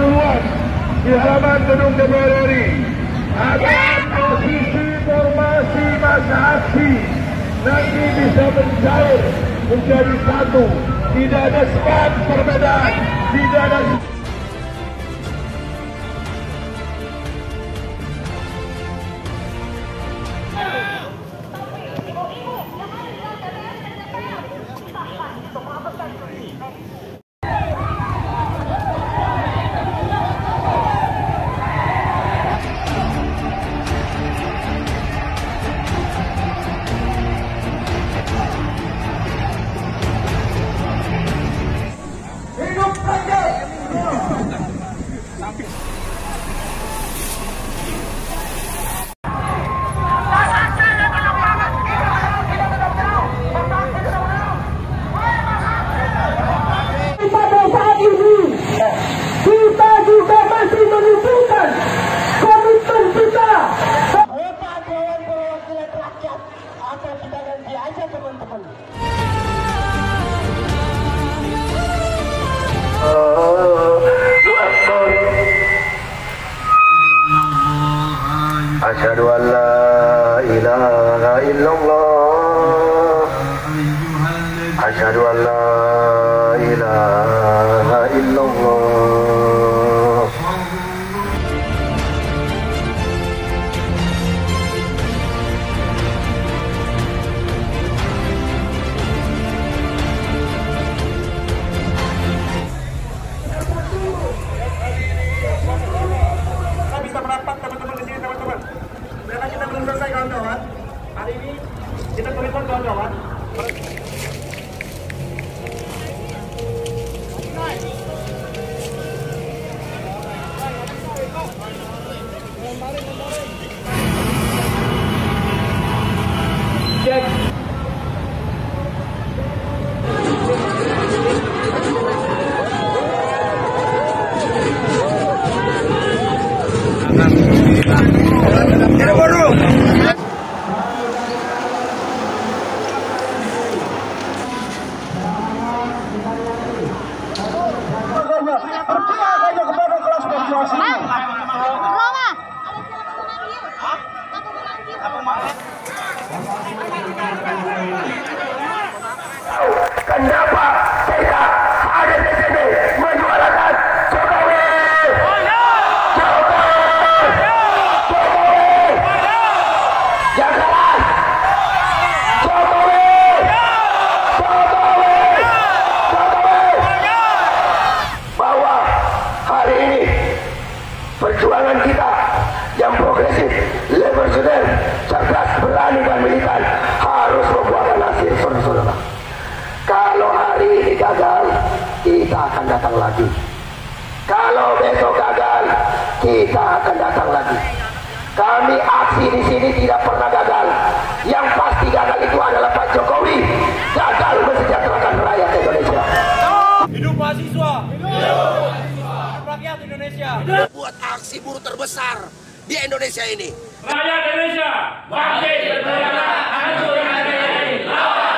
duluan di halaman gedung DPR RI agar posisi formasi masa aksi nanti bisa mencair menjadi satu. Tidak ada sekat perbedaan, tidak ada kita juga masih menunjukkan komitmen kita. Bapak Dewan Perwakilan Rakyat akan kita ganti aja teman-teman. Asyhadu an la ilaha illallah. Asyhadu an la ilaha illallah. Bisa merapat teman-teman di sini teman-teman. Karena kita belum selesai kawan-kawan. Hari ini kita komitmen kawan-kawan. Kenapa kita ada di sini menyuarakan Jokowi? Yang keras Jokowi. Bahwa hari ini perjuangan kita yang progresif, revolusioner, cerdas, berani dan militan harus membuahkan hasil, saudara-saudara. Kalau hari ini gagal, kita akan datang lagi. Kalau besok gagal, kita akan datang lagi. Kami aksi di sini tidak pernah gagal. Yang pasti gagal itu adalah Pak Jokowi. Gagal mensejahterakan rakyat Indonesia. Hidup mahasiswa. Hidup rakyat Indonesia. Buat aksi buruh terbesar di Indonesia ini. Rakyat Indonesia bangkit, berdaulat, hancur NKRI, lawan